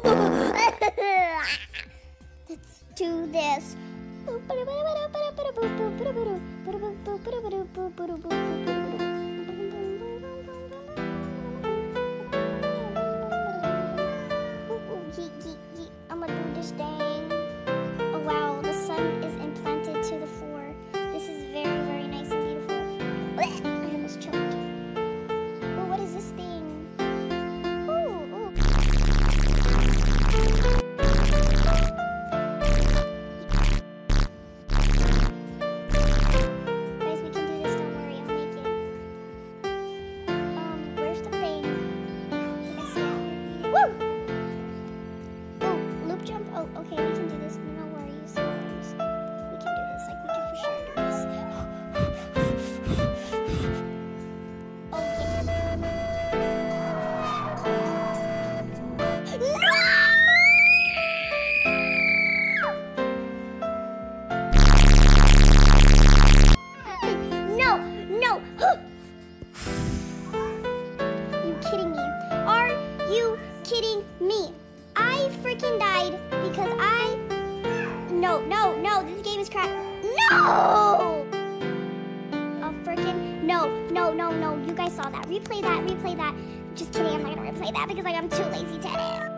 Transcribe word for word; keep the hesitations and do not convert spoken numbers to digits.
Let's do this. I'm gonna do this thing. Oh wow, the sun is implanted to the floor. This is very, very nice and beautiful. I almost choked. Oh, what is this thing? Ooh, ooh. Guys, we can do this, don't worry, I'll make it. Um, where's the thing? Did I see it? Woo! Oh, loop jump? Oh, okay, we can do this. No worries, no worries. We can do this, like, we can for sure do this. Oh, yeah. No! No! No! You kidding me? Are you kidding me? I freaking died because I... No, no, no, this game is crap. No! Oh, freaking... No, no, no, no, you guys saw that. Replay that, replay that. Just kidding, I'm not gonna replay that because like, I'm too lazy to edit.